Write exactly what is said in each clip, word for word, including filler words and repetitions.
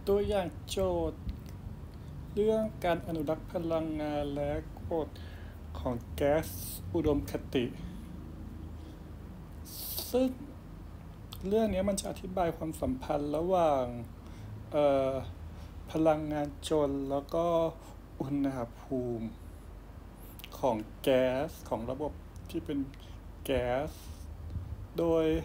ตัวอย่างโจทย์เรื่องการอนุรักษ์พลังงานและกฎของแก๊สอุดมคติซึ่งเรื่องนี้มันจะอธิบายความสัมพันธ์ระหว่างพลังงานจลแล้วก็อุณหภูมิของแก๊สของระบบที่เป็นแก๊สโดย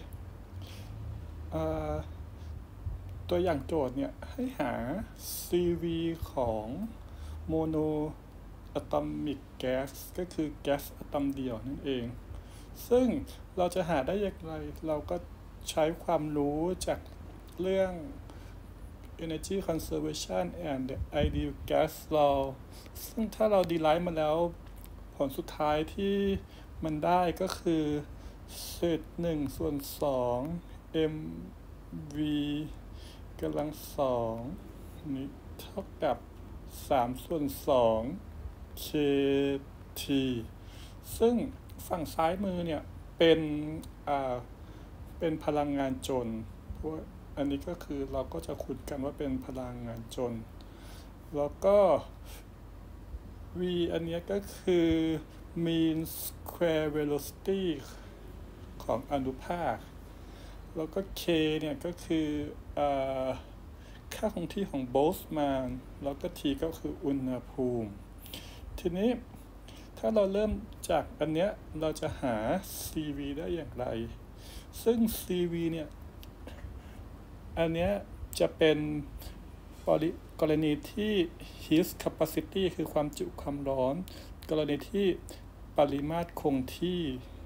ตัวอย่างโจทย์เนี่ยให้หา ซี วี ของโมโนอะตอมิกแก๊สก็คือแก๊สอะตอมเดียวนั่นเองซึ่งเราจะหาได้อย่างไรเราก็ใช้ความรู้จากเรื่อง Energy Conservation and the Ideal Gas Law ซึ่งถ้าเราดีไลท์มาแล้วผลสุดท้ายที่มันได้ก็คือเศษหนึ่งส่วนสอง mv กำลังสองนี้เท่ากับสามส่วนสอง kt ซึ่งฝั่งซ้ายมือเนี่ยเป็นอ่าเป็นพลังงานจลเพราะอันนี้ก็คือเราก็จะขุดกันว่าเป็นพลังงานจลแล้วก็ v อันนี้ก็คือ mean square velocity ของอนุภาคแล้วก็ k เนี่ยก็คืออ่าค่าคงที่ของโบลต์แมนแล้วก็ t ก็คืออุณหภูมิทีนี้ถ้าเราเริ่มจากอันเนี้ยเราจะหา ซี วี ได้อย่างไรซึ่ง ซี วี เนี่ยอันเนี้ยจะเป็นกรณีที่ heat capacity คือความจุความร้อนกรณีที่ปริมาตรคงที่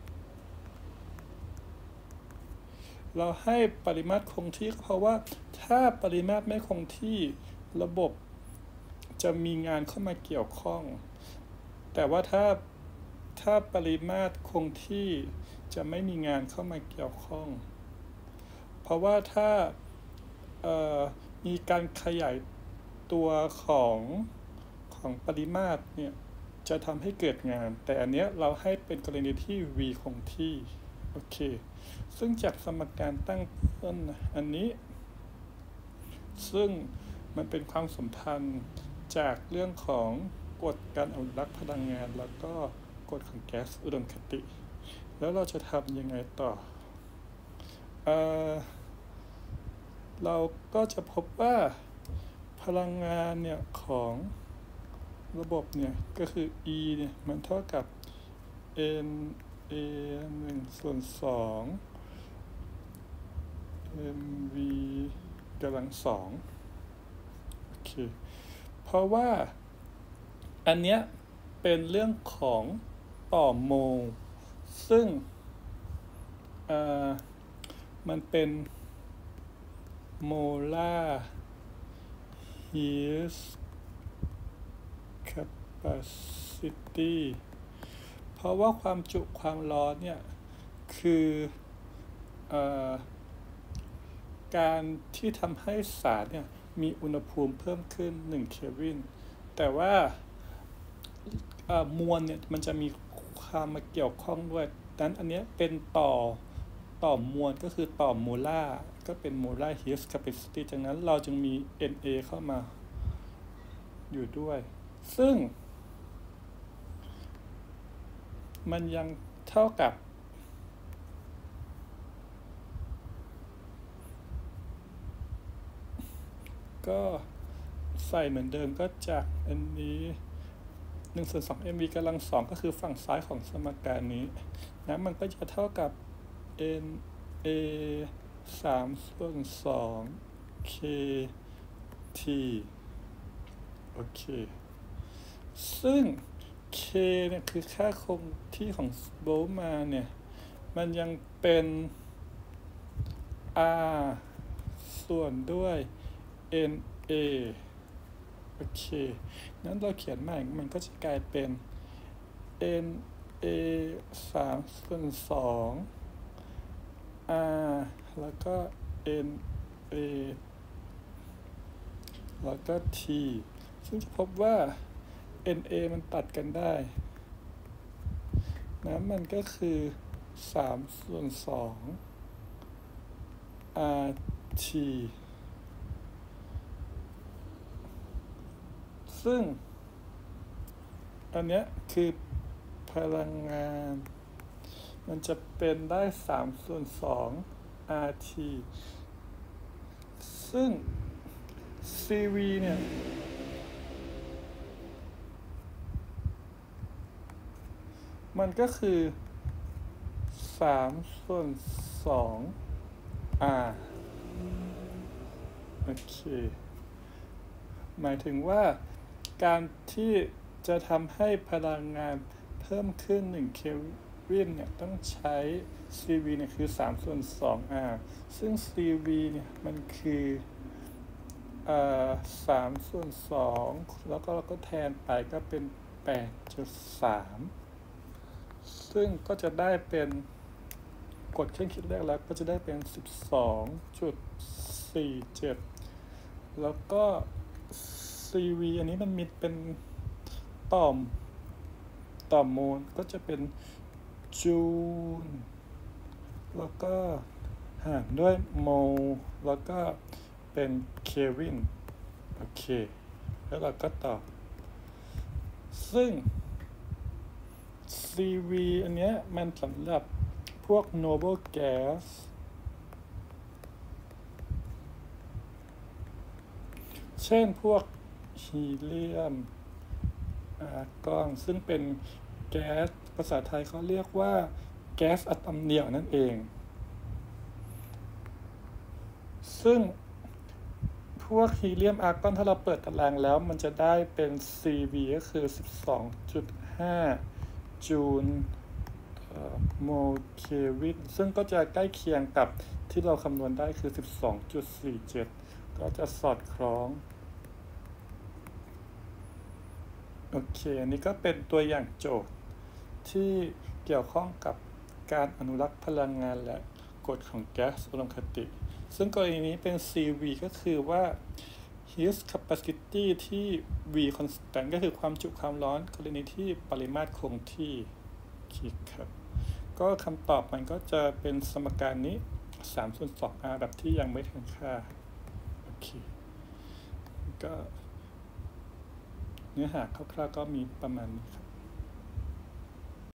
เราให้ปริมาตรคงที่เพราะว่าถ้าปริมาตรไม่คงที่ระบบจะมีงานเข้ามาเกี่ยวข้องแต่ว่าถ้าถ้าปริมาตรคงที่จะไม่มีงานเข้ามาเกี่ยวข้องเพราะว่าถ้ามีการขยายตัวของของปริมาตรเนี่ยจะทำให้เกิดงานแต่อันเนี้ยเราให้เป็นกรณีที่ v คงที่โอเคซึ่งจากสมการตั้งต้นอันนี้ซึ่งมันเป็นความสัมพันธ์จากเรื่องของกฎการอนุรักษ์พลังงานแล้วก็กฎของแก๊สอุดมคติแล้วเราจะทำยังไงต่อเอ่อเราก็จะพบว่าพลังงานเนี่ยของระบบเนี่ยก็คือ E เนี่ยมันเท่ากับ n a หนึ่งส่วนสอง mv กำลังสองโอเคเพราะว่าอันเนี้ยเป็นเรื่องของต่อโมลซึ่งอ่ามันเป็นโมลาร์ heat capacity เพราะว่าความจุความร้อนเนี่ยคืออการที่ทำให้สารเนี่ยมีอุณหภูมิเพิ่มขึ้นหนึ่งเคลวินแต่ว่ามวลเนี่ยมันจะมีความมาเกี่ยวข้องด้วยดังนั้นอันนี้เป็นต่อต่อมวลก็คือต่อโมลาร์ก็เป็นโมลาร์ heat capacity จากนั้นเราจึงมี Na เข้ามาอยู่ด้วยซึ่งมันยังเท่ากับก็ใส่เหมือนเดิมก็จากอันนี้หนึ่งส่วนสอง mv กำลังสองก็คือฝั่งซ้ายของสมการนี้นะมันก็จะเท่ากับ na สามส่วนสอง kt โอเคซึ่ง k เนี่ยคือค่าคงที่ของโบลต์แมนเนี่ยมันยังเป็น r ส่วนด้วย na โอเคนั้นเราเขียนใหม่มันก็จะกลายเป็น na สามส่วนสอง r แล้วก็ na แล้วก็ t ซึ่งจะพบว่า na มันตัดกันได้นะมันก็คือสามส่วนสอง rt ซึ่งอันเนี้ยคือพลังงานมันจะเป็นได้สามส่วนสอง อาร์ ที ซึ่ง ซี วี เนี่ยมันก็คือสามส่วนสอง R โอเคหมายถึงว่าการที่จะทำให้พลังงานเพิ่มขึ้นหนึ่งเคลวินเนี่ยต้องใช้ ซี วี เนี่ยคือสามส่วนสอง R ซึ่ง ซี วี เนี่ยมันคือเอ่อสามส่วนสองแล้วก็เราก็แทนไปก็เป็น แปดจุดสาม ซึ่งก็จะได้เป็นกดเครื่องคิดเลขแล้วก็จะได้เป็น สิบสองจุดสี่เจ็ด แล้วก็ ซี วี อันนี้มันมีเป็นต่อมต่อมโมลก็จะเป็นจูลแล้วก็หารด้วยโมลแล้วก็เป็นเคลวินโอเคแล้วเราก็ต่อซึ่ง ซี วี อันเนี้ยมันสำหรับพวก noble gas เช่นพวกฮีเลียมอาร์กอนซึ่งเป็นแก๊สภาษาไทยเขาเรียกว่าแก๊สอะตอมเดี่ยวนั่นเองซึ่งพวกฮีเลียมอาร์กอนถ้าเราเปิดตารางแล้วมันจะได้เป็น ซี วี ก็คือ สิบสองจุดห้า จูลโมลเคลวินซึ่งก็จะใกล้เคียงกับที่เราคำนวณได้คือ สิบสองจุดสี่เจ็ด ก็จะสอดคล้องโอเคอันนี้ก็เป็นตัวอย่างโจทย์ที่เกี่ยวข้องกับการอนุรักษ์พลังงานและกฎของแก๊สอุดมคติซึ่งกรณีนี้เป็น ซี วี ก็คือว่า heat capacity ที่ V constant ก็คือความจุความร้อนกรณีที่ปริมาตรคงที่คิดครับก็คำตอบมันก็จะเป็นสมการนี้สามส่วนสอง R แบบที่ยังไม่ถึงค่าโอเคก็เนื้อหาคร่าวๆก็มีประมาณนี้ครับ